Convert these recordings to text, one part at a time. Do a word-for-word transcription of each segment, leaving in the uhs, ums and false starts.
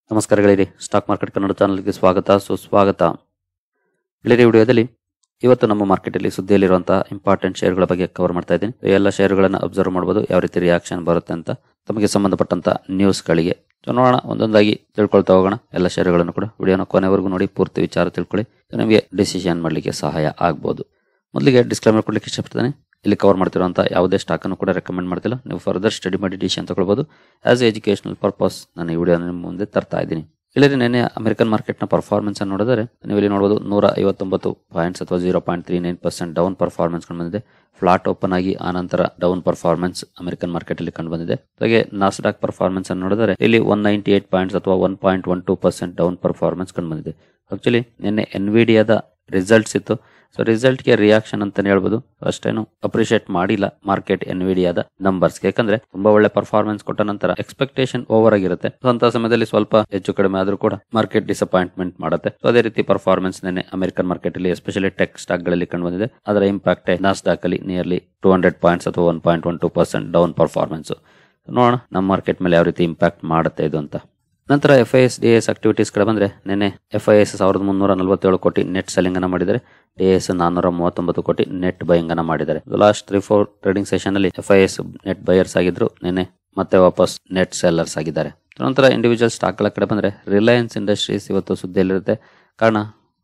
ನಮಸ್ಕಾರ ಗೆಳೆಯರಿ, stock market Kannada ಚಾನಲ್ಗೆ ಸ್ವಾಗತ ಸುಸ್ವಾಗತ. ಗೆಳೆಯರಿ, ವಿಡಿಯೋದಲ್ಲಿ ಇವತ್ತು ನಮ್ಮ ಮಾರ್ಕೆಟಲ್ಲಿ ಸುದ್ದಿಯಲ್ಲಿರುವಂತಹ ಇಂಪಾರ್ಟೆಂಟ್ ಶೇರ್ಗಳ ಬಗ್ಗೆ ಕವರ್ ಮಾಡ್ತಾ ಇದ್ದೀನಿ. ಎಲ್ಲ ಶೇರ್ಗಳನ್ನು ಅಬ್ಸರ್ವ್ ಮಾಡಬಹುದು, ಯಾವ ರೀತಿ ರಿಯಾಕ್ಷನ್ ಬರುತ್ತೆ ಅಂತ ತಮಗೆ ಸಂಬಂಧಪಟ್ಟಂತ ನ್ಯೂಸ್ಗಳಿಗೆ. ನೋಡೋಣ, ಒಂದೊಂದಾಗಿ ತಿಳ್ಕೊಳ್ತಾ ಹೋಗೋಣ. ಎಲ್ಲ ಶೇರ್ಗಳನ್ನು ಕೂಡ ವಿಡಿಯೋನ ಕೊನೆವರೆಗೂ ನೋಡಿ ಪೂರ್ತಿ ವಿಚಾರ ತಿಳ್ಕೊಳ್ಳಿ, ನಿಮಗೆ ಡಿಸಿಷನ್ ಮಾಡಲಿಕ್ಕೆ ಸಹಾಯ ಆಗ್ಬೋದು. ಮೊದಲಿಗೆ ಡಿಸ್ಕ್ಲೇಮರ್ ಕೊಡ್ಲಿಕ್ಕೆ ಇಷ್ಟಪಡ್ತೇನೆ. ಇಲ್ಲಿ ಕವರ್ ಮಾಡ್ತಿರುವಂತಹ ಯಾವುದೇ ಸ್ಟಾಕ್ ಅನ್ನು ಕೂಡ ರೆಕಮೆಂಡ್ ಮಾಡ್ತಿಲ್ಲ. ನೀವು ಫರ್ದರ್ ಸ್ಟಡಿ ಮಾಡಿ ಡಿಸಿಷನ್ ತಗೊಳ್ಬಹುದು. ಆಸ್ ಎಜುಕೇಶನಲ್ ಪರ್ಪಸ್ ನಾನು ಈ ವಿಡಿಯೋ ನಿಮ್ಮ ಮುಂದೆ ತರ್ತಾ ಇದ್ದೀನಿ. ಇಲ್ಲಿ ನೆನ್ನೆ ಅಮೆರಿಕನ್ ಮಾರ್ಕೆಟ್ ನ ಪರ್ಫಾರ್ಮೆನ್ಸ್ ಅನ್ನು ನೋಡಿದರೆ ನೀವು ಇಲ್ಲಿ ನೋಡಬಹುದು ನೂರ ಐವತ್ತೊಂಬತ್ತು ಪಾಯಿಂಟ್ಸ್ ಅಥವಾ zero point three nine percent down performance ಕಂಡು ಬಂದಿದೆ. ಫ್ಲಾಟ್ ಓಪನ್ ಆಗಿ ಆನಂತರ ಡೌನ್ ಪರ್ಫಾರ್ಮೆನ್ಸ್ ಅಮೆರಿಕನ್ ಮಾರ್ಕೆಟ್ ಅಲ್ಲಿ ಕಂಡು ಬಂದಿದೆ. ಹಾಗೆ ನಾಸ್ಡಾಕ್ ಪರ್ಫಾರ್ಮೆನ್ಸ್ ಅನ್ನು ನೋಡಿದರೆ ಇಲ್ಲಿ ಒನ್ ನೈಂಟಿ ಏಟ್ ಪಾಯಿಂಟ್ಸ್ ಅಥವಾ one point one two percent down performance ಕಂಡು ಬಂದಿದೆ. ಆಕ್ಚುಲಿ ನಿನ್ನೆ ಎನ್ವಿಡಿಯಾದ ರಿಸಲ್ಟ್ಸ್ ಇತ್ತು. ಸೊ ರಿಸಲ್ಟ್ ಗೆ ರಿಯಾಕ್ಷನ್ ಅಂತಾನೆ ಹೇಳ್ಬೋದು. ಅಷ್ಟೇನು ಅಪ್ರಿಶಿಯೇಟ್ ಮಾಡಿಲ್ಲ ಮಾರ್ಕೆಟ್ ಎನ್ವಿಡಿಯಾದ ನಂಬರ್ಸ್, ಯಾಕಂದ್ರೆ ತುಂಬಾ ಒಳ್ಳೆ ಪರ್ಫಾರ್ಮೆನ್ಸ್ ಕೊಟ್ಟ ನಂತರ ಎಕ್ಸ್ಪೆಕ್ಟೇಷನ್ ಓವರ್ ಆಗಿರುತ್ತೆ. ಸೊ ಅಂತ ಸಮಯದಲ್ಲಿ ಸ್ವಲ್ಪ ಹೆಚ್ಚು ಕಡಿಮೆ ಆದ್ರೂ ಕೂಡ ಮಾರ್ಕೆಟ್ ಡಿಸಪಾಯಿಂಟ್ಮೆಂಟ್ ಮಾಡುತ್ತೆ. ಸೊ ಅದೇ ರೀತಿ ಪರ್ಫಾರ್ಮೆನ್ಸ್ ನೆನ್ನೆ ಅಮೆರಿಕನ್ ಮಾರ್ಕೆಟ್ ಅಲ್ಲಿ ಎಸ್ಪೆಷಲಿ ಟೆಕ್ ಸ್ಟಾಕ್ ಗಳಲ್ಲಿ ಕಂಡು ಬಂದಿದೆ. ಅದರ ಇಂಪ್ಯಾಕ್ಟ್ ನಾಸ್ಡಾಕ್ ಅಲ್ಲಿ ನಿಯರ್ಲಿ ಟೂ ಹಂಡ್ರೆಡ್ ಪಾಯಿಂಟ್ಸ್ ಅಥವಾ one point one two percent down performance. ನೋಡೋಣ ನಮ್ಮ ಮಾರ್ಕೆಟ್ ಮೇಲೆ ಯಾವ ರೀತಿ ಇಂಪ್ಯಾಕ್ಟ್ ಮಾಡುತ್ತೆ ಇದು ಅಂತ. ನಂತರ F I S D S activities ಕಡೆ ಬಂದ್ರೆ ನಿನ್ನೆ ಎಫ್ ಐ ಎಸ್ ಸಾವಿರದ ಮುನ್ನೂರ ನಲವತ್ತೇಳು ಕೋಟಿ ನೆಟ್ ಸೆಲ್ಲಿಂಗ್ ಅನ್ನ ಮಾಡಿದರೆ, ಡಿ ಎಸ್ ನಾನ್ನೂರ ಮೂವತ್ತೊಂಬತ್ತು ಕೋಟಿ ನೆಟ್ ಬೈಯಿಂಗ್ ಅನ್ನ ಮಾಡಿದ್ದಾರೆ. Last three four trading session ಅಲ್ಲಿ F I S net buyers ಆಗಿದ್ರು, ನಿನ್ನೆ ಮತ್ತೆ ವಾಪಸ್ ನೆಟ್ ಸೆಲ್ಲರ್ಸ್ ಆಗಿದ್ದಾರೆ. ನಂತರ ಇಂಡಿವಿಜುವಲ್ ಸ್ಟಾಕ್ ಗಳ ಕಡೆ ಬಂದ್ರೆ ರಿಲಯನ್ಸ್ ಇಂಡಸ್ಟ್ರೀಸ್ ಇವತ್ತು ಸುದ್ದಿಯಲ್ಲಿರುತ್ತೆ. ಕಾರಣ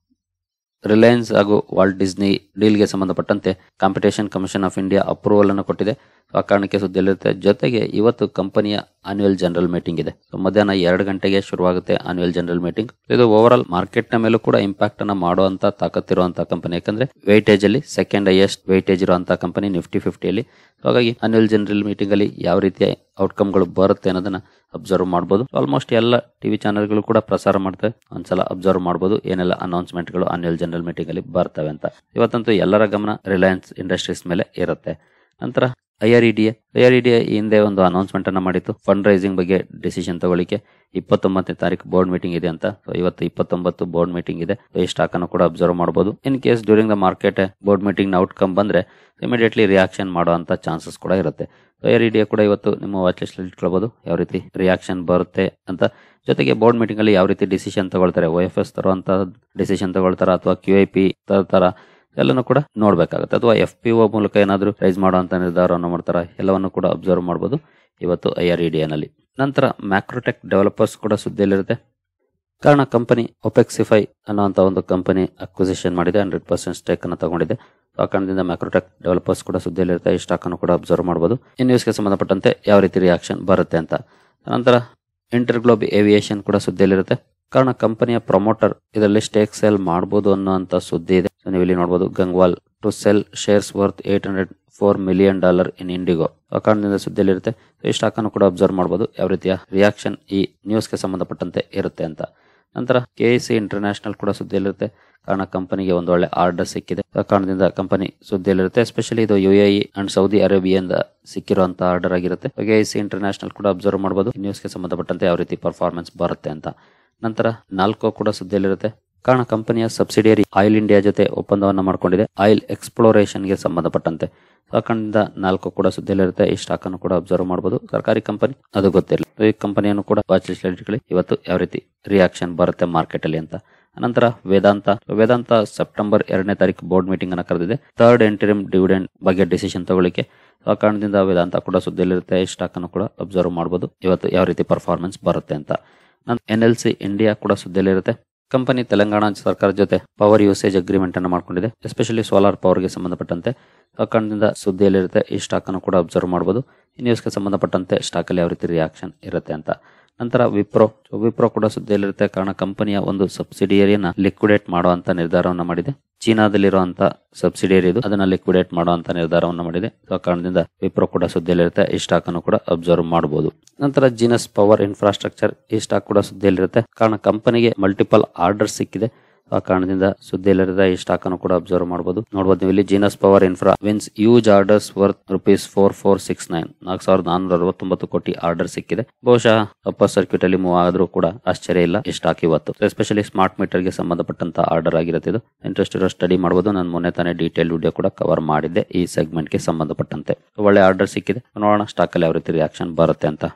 ರಿಲಯನ್ಸ್ ಹಾಗೂ ವಾಲ್ಟ್ ಡಿಸ್ನಿ ಡೀಲ್ಗೆ ಸಂಬಂಧಪಟ್ಟಂತೆ competition commission of India approval ಅನ್ನು ಕೊಟ್ಟಿದೆ. ಆ ಕಾರಣಕ್ಕೆ ಸುದ್ದಿಯಲ್ಲಿರುತ್ತೆ. ಜೊತೆಗೆ ಇವತ್ತು ಕಂಪನಿಯ ಆನ್ಯುವಲ್ ಜನರಲ್ ಮೀಟಿಂಗ್ ಇದೆ. ಮಧ್ಯಾಹ್ನ ಎರಡು ಗಂಟೆಗೆ ಶುರುವಾಗುತ್ತೆ ಆನ್ಯುವಲ್ ಜನರಲ್ ಮೀಟಿಂಗ್. ಇದು ಓವರ್ ಆಲ್ ಮಾರ್ಕೆಟ್ ನ ಮೇಲೂ ಕೂಡ ಇಂಪ್ಯಾಕ್ಟ್ ಅನ್ನ ಮಾಡುವಂತ ತಾಕತ್ತಿರುವಂತಹ ಕಂಪನಿ, ಯಾಕಂದ್ರೆ ವೆಯ್ಟೇಜ್ ಅಲ್ಲಿ ಸೆಕೆಂಡ್ ಹೈಯೆಸ್ಟ್ ವೆಯ್ಟೇಜ್ ಇರುವಂತಹ ಕಂಪನಿ ನಿಫ್ಟಿ ಫಿಫ್ಟಿಯಲ್ಲಿ. ಹಾಗಾಗಿ ಆನ್ಯುವಲ್ ಜನರಲ್ ಮೀಟಿಂಗ್ ಅಲ್ಲಿ ಯಾವ ರೀತಿಯ ಔಟ್ಕಮ್ಗಳು ಬರುತ್ತೆ ಅನ್ನೋದನ್ನ ಅಬ್ಸರ್ವ್ ಮಾಡಬಹುದು. ಆಲ್ಮೋಸ್ಟ್ ಎಲ್ಲ ಟಿವಿ ಚಾನೆಲ್ಗಳು ಕೂಡ ಪ್ರಸಾರ ಮಾಡ್ತವೆ. ಒಂದ್ಸಲ ಅಬ್ಸರ್ವ್ ಮಾಡಬಹುದು ಏನೆಲ್ಲ ಅನೌನ್ಸ್ಮೆಂಟ್ಗಳು ಆನ್ಯುವಲ್ ಜನರಲ್ ಮೀಟಿಂಗ್ ಅಲ್ಲಿ ಬರ್ತವೆ ಅಂತ. ಇವತ್ತಂತೂ ಎಲ್ಲರ ಗಮನ ರಿಲಯನ್ಸ್ ಇಂಡಸ್ಟ್ರೀಸ್ ಮೇಲೆ ಇರುತ್ತೆ. ನಂತರ I R E D A I R E D A ಹಿಂದೆ ಒಂದು ಅನೌನ್ಸ್ಮೆಂಟ್ ಅನ್ನ ಮಾಡಿತ್ತು ಫಂಡ್ ರೈಸಿಂಗ್ ಬಗ್ಗೆ ಡಿಸಿಷನ್ ತಗೊಳ್ಳಿಕ್ಕೆ. ಇಪ್ಪತ್ತೊಂಬತ್ತನೇ ತಾರೀಕು ಬೋರ್ಡ್ ಮೀಟಿಂಗ್ ಇದೆ ಅಂತ. ಇವತ್ತು ಇಪ್ಪತ್ತೊಂಬತ್ತು ಬೋರ್ಡ್ ಮೀಟಿಂಗ್ ಇದೆ. ಈ ಸ್ಟಾಕ್ ಅನ್ನು ಕೂಡ ಅಬ್ಸರ್ವ್ ಮಾಡಬಹುದು. In case during the market board meeting ನ ಔಟ್ಕಮ್ ಬಂದ್ರೆ ಇಮಿಡಿಯೇಟ್ಲಿ ರಿಯಾಕ್ಷನ್ ಮಾಡುವಂತ ಚಾನ್ಸಸ್ ಕೂಡ ಇರುತ್ತೆ. I R E D A ಕೂಡ ಇವತ್ತು ನಿಮ್ಮ ವಾಚ್ ಲಿಸ್ಟ್ ಅಲ್ಲಿ ಇಟ್ಕೊಳ್ಬಹುದು ಯಾವ ರೀತಿ ರಿಯಾಕ್ಷನ್ ಬರುತ್ತೆ ಅಂತ. ಜೊತೆಗೆ ಬೋರ್ಡ್ ಮೀಟಿಂಗ್ ಅಲ್ಲಿ ಯಾವ ರೀತಿ ಡಿಸಿಷನ್ ತಗೊಳ್ತಾರೆ, ಒ ಎಫ್ ಎಸ್ ತರುವಂತ ಡಿಸಿಷನ್ ತಗೊಳ್ತಾರ ಅಥವಾ ಕ್ಯೂ ಐ ಪಿ ತರ ಎಲ್ಲನೂ ಕೂಡ ನೋಡ್ಬೇಕಾಗುತ್ತೆ. ಅಥವಾ ಎಫ್ ಪಿ ಒ ಮೂಲಕ ಏನಾದ್ರು ರೈಸ್ ಮಾಡುವಂತ ನಿರ್ಧಾರವನ್ನು ಮಾಡ್ತಾರ, ಎಲ್ಲವನ್ನು ಕೂಡ ಅಬ್ಸರ್ವ್ ಮಾಡಬಹುದು ಇವತ್ತು I R E D A ನಲ್ಲಿ. ನಂತರ ಮ್ಯಾಕ್ರೋಟೆಕ್ ಡೆವಲಪರ್ಸ್ ಕೂಡ ಸುದ್ದಿಯಲ್ಲಿರುತ್ತೆ. ಕಾರಣ ಕಂಪನಿ ಒಪೆಕ್ಸಿಫೈ ಅನ್ನುವಂತ ಒಂದು ಕಂಪನಿ ಅಕ್ವಿಸಿಷನ್ ಮಾಡಿದೆ, ಹಂಡ್ರೆಡ್ ಪರ್ಸೆಂಟ್ ಸ್ಟೇಕ್ ಅನ್ನು ತಗೊಂಡಿದೆ. ಆ ಕಾರಣದಿಂದ ಮ್ಯಾಕ್ರೋಟೆಕ್ ಡೆವಲಪರ್ಸ್ ಕೂಡ ಸುದ್ದಿಯಲ್ಲಿರುತ್ತೆ. ಈ ಸ್ಟಾಕ್ ಅನ್ನು ಕೂಡ ಅಬ್ಸರ್ವ್ ಮಾಡಬಹುದು. ಈ ನ್ಯೂಸ್ಗೆ ಸಂಬಂಧಪಟ್ಟಂತೆ ಯಾವ ರೀತಿ ರಿಯಾಕ್ಷನ್ ಬರುತ್ತೆ ಅಂತ. ನಂತರ ಇಂಟರ್ಗ್ಲೋಬ್ ಏವಿಯೇಷನ್ ಕೂಡ ಸುದ್ದಿಯಲ್ಲಿರುತ್ತೆ. ಕಾರಣ ಕಂಪನಿಯ ಪ್ರಮೋಟರ್ ಇದರಲ್ಲಿ ಸ್ಟೇಕ್ ಸೇಲ್ ಮಾಡಬಹುದು ಅನ್ನುವಂತ ಸುದ್ದಿ ಇದೆ. ನೀವು ಇಲ್ಲಿ ನೋಡಬಹುದು Gangwal to sell shares worth eight hundred four million dollar in IndiGo. ಆ ಕಾರಣದಿಂದ ಸುದ್ದಿಯಲ್ಲಿರುತ್ತೆ. ಈ ಸ್ಟಾಕ್ ಅನ್ನು ಕೂಡ ಅಬ್ಸರ್ವ್ ಮಾಡಬಹುದು ಯಾವ ರೀತಿಯ ರಿಯಾಕ್ಷನ್ ಈ ನ್ಯೂಸ್ಗೆ ಸಂಬಂಧಪಟ್ಟಂತೆ ಇರುತ್ತೆ ಅಂತ. ನಂತರ ಕೆ ಐ ಸಿ ಇಂಟರ್ನ್ಯಾಷನಲ್ ಕೂಡ ಸುದ್ದಿಯಲ್ಲಿರುತ್ತೆ. ಕಾರಣ ಕಂಪನಿಗೆ ಒಂದು ಒಳ್ಳೆ ಆರ್ಡರ್ ಸಿಕ್ಕಿದೆ. ಆ ಕಾರಣದಿಂದ ಕಂಪನಿ ಸುದ್ದಿಯಲ್ಲಿರುತ್ತೆ. ಎಸ್ಪೆಷಲಿ ಇದು U A E and Saudi ಅರೇಬಿಯಾದಿಂದ ಸಿಕ್ಕಿರುವಂತಹ ಆರ್ಡರ್ ಆಗಿರುತ್ತೆ. ಕೆ ಐ ಸಿ ಇಂಟರ್ನ್ಯಾಷನಲ್ ಕೂಡ ಅಬ್ಸರ್ವ್ ಮಾಡಬಹುದು ನ್ಯೂಸ್ಗೆ ಸಂಬಂಧಪಟ್ಟಂತೆ ಯಾವ ರೀತಿ ಪರ್ಫಾರ್ಮೆನ್ಸ್ ಬರುತ್ತೆ ಅಂತ. ನಂತರ ನಾಲ್ಕೋ ಕೂಡ ಸುದ್ದಿಯಲ್ಲಿರುತ್ತೆ. ಕಾರಣ ಕಂಪನಿಯ ಸಬ್ಸಿಡಿಯರಿ ಆಯಿಲ್ ಇಂಡಿಯಾ ಜೊತೆ ಒಪ್ಪಂದವನ್ನ ಮಾಡಿಕೊಂಡಿದೆ ಆಯಿಲ್ ಎಕ್ಸ್ಪ್ಲೋರೇಷನ್ ಗೆ ಸಂಬಂಧಪಟ್ಟಂತೆ. ಆ ಕಾರಣದಿಂದ ನಾಲ್ಕು ಕೂಡ ಸುದ್ದಿಯಲ್ಲಿರುತ್ತೆ. ಈ ಸ್ಟಾಕ್ ಅನ್ನು ಕೂಡ ಅಬ್ಸರ್ವ್ ಮಾಡಬಹುದು. ಸರ್ಕಾರಿ ಕಂಪನಿ ಅದು ಗೊತ್ತಿರಲಿ. ಈ ಕಂಪನಿಯನ್ನು ಕೂಡ ವಾಚ್ ಲಿಸ್ಟ್ ಅಲ್ಲಿ ಇಟ್ಕೊಳ್ಳಿ ಇವತ್ತು ಯಾವ ರೀತಿ ರಿಯಾಕ್ಷನ್ ಬರುತ್ತೆ ಮಾರ್ಕೆಟ್ ಅಲ್ಲಿ ಅಂತ. ನಂತರ ವೇದಾಂತ ವೇದಾಂತ ಸೆಪ್ಟೆಂಬರ್ ಎರಡನೇ ತಾರೀಕು ಬೋರ್ಡ್ ಮೀಟಿಂಗ್ ಅನ್ನ ಕರೆದಿದೆ ಥರ್ಡ್ ಇಂಟರಿಮ್ ಡಿವಿಡೆಂಡ್ ಬಗ್ಗೆ ಡಿಸಿಷನ್ ತಗೊಳ್ಳಿಕ್ಕೆ. ಆ ಕಾರಣದಿಂದ ವೇದಾಂತ ಕೂಡ ಸುದ್ದಿಯಲ್ಲಿರುತ್ತೆ. ಈ ಸ್ಟಾಕ್ ಅನ್ನು ಕೂಡ ಅಬ್ಸರ್ವ್ ಮಾಡಬಹುದು ಇವತ್ತು ಯಾವ ರೀತಿ ಪರ್ಫಾರ್ಮೆನ್ಸ್ ಬರುತ್ತೆ ಅಂತ. ಎನ್ ಎಲ್ ಸಿ ಇಂಡಿಯಾ ಕೂಡ ಸುದ್ದಿಯಲ್ಲಿರುತ್ತೆ. ಕಂಪನಿ ತೆಲಂಗಾಣ ಸರ್ಕಾರದ ಜೊತೆ ಪವರ್ ಯೂಸೇಜ್ ಅಗ್ರಿಮೆಂಟ್ ಅನ್ನು ಮಾಡಿಕೊಂಡಿದೆ, ಎಸ್ಪೆಷಲಿ ಸೋಲಾರ್ ಪವರ್ ಗೆ ಸಂಬಂಧಪಟ್ಟಂತೆ. ಆ ಕಾರಣದಿಂದ ಸುದ್ದಿಯಲ್ಲಿರುತ್ತೆ. ಈ ಸ್ಟಾಕ್ ಅನ್ನು ಕೂಡ ಅಬ್ಸರ್ವ್ ಮಾಡಬಹುದು. ಈ ನ್ಯೂಸ್ಗೆ ಸಂಬಂಧಪಟ್ಟಂತೆ ಸ್ಟಾಕ್ ಅಲ್ಲಿ ಯಾವ ರೀತಿ ರಿಯಾಕ್ಷನ್ ಇರುತ್ತೆ ಅಂತ. ನಂತರ ವಿಪ್ರೋ ವಿಪ್ರೋ ಕೂಡ ಸುದ್ದಿಯಲ್ಲಿರುತ್ತೆ. ಕಾರಣ ಕಂಪನಿಯ ಒಂದು ಸಬ್ಸಿಡಿಯರಿಯನ್ನ ಲಿಕ್ವಿಡೇಟ್ ಮಾಡುವಂತ ನಿರ್ಧಾರವನ್ನು ಮಾಡಿದೆ. ಚೀನಾದಲ್ಲಿರುವಂತಹ ಸಬ್ಸಿಡಿಯರಿ ಇದು, ಅದನ್ನ ಲಿಕ್ವಿಡೇಟ್ ಮಾಡುವಂತ ನಿರ್ಧಾರವನ್ನು ಮಾಡಿದೆ. ಆ ಕಾರಣದಿಂದ ವಿಪ್ರೋ ಕೂಡ ಸುದ್ದಿಯಲ್ಲಿರುತ್ತೆ. ಈ ಸ್ಟಾಕ್ ಅನ್ನು ಕೂಡ ಅಬ್ಸರ್ವ್ ಮಾಡಬಹುದು. ನಂತರ ಜಿನಸ್ ಪವರ್ ಇನ್ಫ್ರಾಸ್ಟ್ರಕ್ಚರ್ ಈ ಸ್ಟಾಕ್ ಕೂಡ ಸುದ್ದಿಯಲ್ಲಿರುತ್ತೆ. ಕಾರಣ ಕಂಪನಿಗೆ ಮಲ್ಟಿಪಲ್ ಆರ್ಡರ್ ಸಿಕ್ಕಿದೆ. ಆ ಕಾರಣದಿಂದ ಸುದ್ದಿಯಲ್ಲಿರುತ್ತೆ. ಈ ಸ್ಟಾಕ್ ಅನ್ನು ಕೂಡ ಅಬ್ಸರ್ವ್ ಮಾಡಬಹುದು. ನೋಡಬಹುದು ನೀವು ಇಲ್ಲಿ Genus power infra wins huge orders worth rupees four four six nine ನಾಲ್ಕು ಸಾವಿರದ ನಾನ್ನೂರ ಅರವತ್ತೊಂಬತ್ತು ಕೋಟಿ ಆರ್ಡರ್ ಸಿಕ್ಕಿದೆ. ಬಹುಶಃ ಅಪ್ಪರ್ ಸರ್ಕ್ಯೂಟ್ ಅಲ್ಲಿ ಮೂವ್ ಆದ್ರೂ ಕೂಡ ಆಶ್ಚರ್ಯ ಇಲ್ಲ ಈ ಸ್ಟಾಕ್ ಇವತ್ತು. ಎಸ್ಪೆಷಲಿ ಸ್ಮಾರ್ಟ್ ಮೀಟರ್ ಗೆ ಸಂಬಂಧಪಟ್ಟಂತ ಆರ್ಡರ್ ಆಗಿರುತ್ತೆ. ಇದು ಇಂಟ್ರೆಸ್ಟ್ ಇರೋ ಸ್ಟಡಿ ಮಾಡಬಹುದು. ನಾನು ಮೊನ್ನೆ ತಾನೇ ಡೀಟೇಲ್ ವಿಡಿಯೋ ಕೂಡ ಕವರ್ ಮಾಡಿದ್ದೆ ಈ ಸೆಗ್ಮೆಂಟ್ ಗೆ ಸಂಬಂಧಪಟ್ಟಂತೆ. ಒಳ್ಳೆ ಆರ್ಡರ್ ಸಿಕ್ಕಿದೆ. ನೋಡೋಣ ಸ್ಟಾಕ್ ಅಲ್ಲಿ ಯಾವ ರೀತಿ ರಿಯಾಕ್ಷನ್ ಬರುತ್ತೆ ಅಂತ.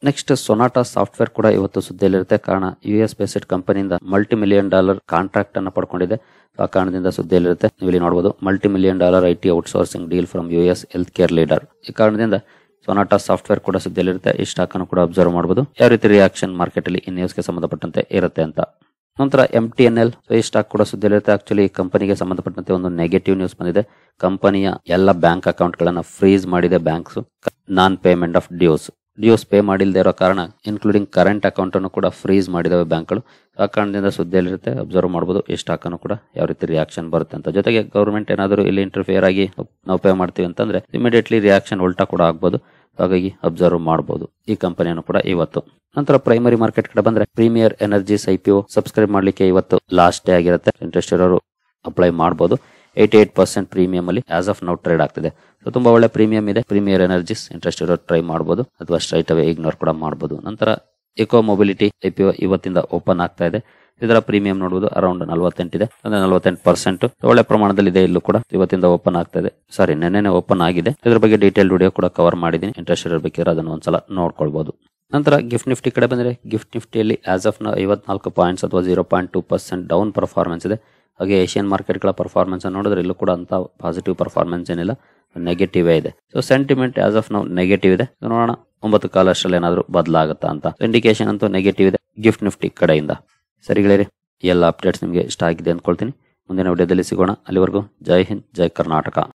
ನೆಕ್ಸ್ಟ್ ಸೊನಾಟಾ ಸಾಫ್ಟ್ವೇರ್ ಕೂಡ ಇವತ್ತು ಸುದ್ದಿಯಲ್ಲಿರುತ್ತೆ. ಕಾರಣ ಯು ಎಸ್ ಬೇಸ್ಡ್ ಕಂಪನಿಯಿಂದ ಮಲ್ಟಿ ಮಿಲಿಯನ್ ಡಾಲರ್ ಕಾಂಟ್ರಾಕ್ಟ್ ಅನ್ನು ಪಡ್ಕೊಂಡಿದೆ. ಆ ಕಾರಣದಿಂದ ಸುದ್ದಿಯಲ್ಲಿರುತ್ತೆ. ನೀವು ಇಲ್ಲಿ ನೋಡಬಹುದು multi million dollar I T outsourcing deal from U S health care leader. ಈ ಕಾರಣದಿಂದ ಸೊನಾಟಾ ಸಾಫ್ಟ್ವೇರ್ ಕೂಡ ಸುದ್ದಿಯಲ್ಲಿರುತ್ತೆ. ಈ ಸ್ಟಾಕ್ ಅನ್ನು ಕೂಡ ಅಬ್ಸರ್ವ್ ಮಾಡಬಹುದು. ಯಾವ ರೀತಿ ರಿಯಾಕ್ಷನ್ ಮಾರ್ಕೆಟ್ ಅಲ್ಲಿ ಈ ನ್ಯೂಸ್ಗೆ ಸಂಬಂಧಪಟ್ಟಂತೆ ಇರುತ್ತೆ ಅಂತ. ನಂತರ ಎಂ ಟಿ ಎನ್ ಎಲ್ ಈ ಸ್ಟಾಕ್ ಕೂಡ ಸುದ್ದಿಯಲ್ಲಿರುತ್ತೆ. ಆಕ್ಚುಲಿ ಈ ಕಂಪನಿಗೆ ಸಂಬಂಧಪಟ್ಟಂತೆ ಒಂದು ನೆಗೆಟಿವ್ ನ್ಯೂಸ್ ಬಂದಿದೆ. ಕಂಪನಿಯ ಎಲ್ಲ ಬ್ಯಾಂಕ್ ಅಕೌಂಟ್ ಗಳನ್ನ ಫ್ರೀಸ್ ಮಾಡಿದೆ banks. Non payment of dues dues pay ಮಾಡಿಲ್ಲದೆ ಇರೋ ಕಾರಣ ಇನ್ಕ್ಲೂಡಿಂಗ್ ಕರೆಂಟ್ ಅಕೌಂಟ್ ಅನ್ನು ಕೂಡ ಫ್ರೀಸ್ ಮಾಡಿದಾವೆ ಬ್ಯಾಂಕ್ಗಳು. ಆ ಕಾರಣದಿಂದ ಸುದ್ದಿಯಲ್ಲಿರುತ್ತೆ. ಅಬ್ಸರ್ವ್ ಮಾಡಬಹುದು ಈ ಸ್ಟಾಕ್ ಅನ್ನು ಕೂಡ ಯಾವ ರೀತಿ ರಿಯಾಕ್ಷನ್ ಬರುತ್ತೆ ಅಂತ. ಜೊತೆಗೆ ಗವರ್ಮೆಂಟ್ ಏನಾದರೂ ಇಲ್ಲಿ ಇಂಟರ್ಫಿಯರ್ ಆಗಿ ನಾವು ಪೇ ಮಾಡ್ತೀವಿ ಅಂತಂದ್ರೆ ಇಮಿಡಿಯೇಟ್ಲಿ ರಿಯಾಕ್ಷನ್ ಉಲ್ಟಾ ಕೂಡ ಆಗ್ಬಹುದು. ಹಾಗಾಗಿ ಅಬ್ಸರ್ವ್ ಮಾಡಬಹುದು ಈ ಕಂಪನಿಯನ್ನು ಕೂಡ ಇವತ್ತು. ನಂತರ ಪ್ರೈಮರಿ ಮಾರ್ಕೆಟ್ ಕಡೆ ಬಂದ್ರೆ premier energies I P O subscribe ಮಾಡ್ಲಿಕ್ಕೆ ಇವತ್ತು ಲಾಸ್ಟ್ ಡೇ ಆಗಿರುತ್ತೆ. ಇಂಟ್ರೆಸ್ಟ್ ಇರೋರು ಅಪ್ಲೈ ಮಾಡಬಹುದು. ಏಟಿ ಏಟ್ ಪರ್ಸೆಂಟ್ ಪ್ರೀಮಿಯಂ ಅಲ್ಲಿ ಆಸ್ ಆಫ್ ನೌ ಟ್ರೇಡ್ ಆಗ್ತಿದೆ. ಸೊ ತುಂಬಾ ಒಳ್ಳೆ ಪ್ರೀಮಿಯಂ ಇದೆ. ಪ್ರೀಮಿಯರ್ ಎನರ್ಜೀಸ್ ಇಂಟ್ರೆಸ್ಟ್ ಇರೋರು ಟ್ರೈ ಮಾಡಬಹುದು ಅಥವಾ ಸ್ಟ್ರೈಟ್ ಅವೇ ಇಗ್ನೋರ್ ಕೂಡ ಮಾಡಬಹುದು. ನಂತರ eco mobility I P O ಇವತ್ತಿಂದ ಓಪನ್ ಆಗ್ತಾ ಇದೆ. ಇದರ ಪ್ರೀಮಿಯಂ ನೋಡಬಹುದು ಅರೌಂಡ್ ನಲವತ್ತೆಂಟಿದೆ ಅಂದ್ರೆ ನಲವತ್ತೆಂಟು ಪರ್ಸೆಂಟ್ ಒಳ್ಳೆ ಪ್ರಮಾಣದಲ್ಲಿ ಇದೆ. ಇಲ್ಲೂ ಕೂಡ ಇವತ್ತಿಂದ ಓಪನ್ ಆಗ್ತಾ ಇದೆ. ಸಾರಿ ನೆನ್ನೆ ಓಪನ್ ಆಗಿದೆ. ಇದ್ರ ಬಗ್ಗೆ ಡೀಟೇಲ್ ವಿಡಿಯೋ ಕೂಡ ಕವರ್ ಮಾಡಿದೀನಿ. ಇಂಟ್ರೆಸ್ಟ್ ಇರಬೇಕಿದ್ರೆ ಅದನ್ನು ಒಂದ್ಸಲ ನೋಡ್ಕೊಳ್ಬಹುದು. ನಂತರ ಗಿಫ್ಟ್ ನಿಫ್ಟಿ ಕಡೆ ಬಂದ್ರೆ ಗಿಫ್ಟ್ ನಿಫ್ಟಿಯಲ್ಲಿ ಆಸ್ ಆಫ್ ನ ಐವತ್ನಾಲ್ಕು ಪಾಯಿಂಟ್ಸ್ ಅಥವಾ zero point two percent down performance ಇದೆ. ಹಾಗೆ ಏಷ್ಯನ್ ಮಾರ್ಕೆಟ್ ಗಳ ಪರ್ಫಾರ್ಮೆನ್ಸ್ ನೋಡಿದ್ರೆ ಇಲ್ಲೂ ಕೂಡ ಅಂತ ಪಾಸಿಟಿವ್ ಪರ್ಫಾರ್ಮೆನ್ಸ್ ಏನಿಲ್ಲ, ನೆಗೆಟಿವ್ ಇದೆ. ಸೊ ಸೆಂಟಿಮೆಂಟ್ ಆಸ್ ಆಫ್ ನಾವು ನೆಗೆಟಿವ್ ಇದೆ. ನೋಡೋಣ ಒಂಬತ್ತು ಕಾಲ ಅಷ್ಟರಲ್ಲಿ ಏನಾದರೂ ಬದಲಾಗುತ್ತಾ ಅಂತ. ಇಂಡಿಕೇಶನ್ ಅಂತೂ ನೆಗೆಟಿವ್ ಇದೆ ಗಿಫ್ಟ್ ನಿಫ್ಟಿ ಕಡೆಯಿಂದ. ಸರಿ ಗೆಳೆಯರೆ, ಎಲ್ಲ ಅಪ್ಡೇಟ್ಸ್ ನಿಮಗೆ ಇಷ್ಟ ಆಗಿದೆ ಅಂದ್ಕೊಳ್ತೀನಿ. ಮುಂದಿನ ವಿಡಿಯೋದಲ್ಲಿ ಸಿಗೋಣ. ಅಲ್ಲಿವರೆಗೂ ಜೈ ಹಿಂದ್, ಜೈ ಕರ್ನಾಟಕ.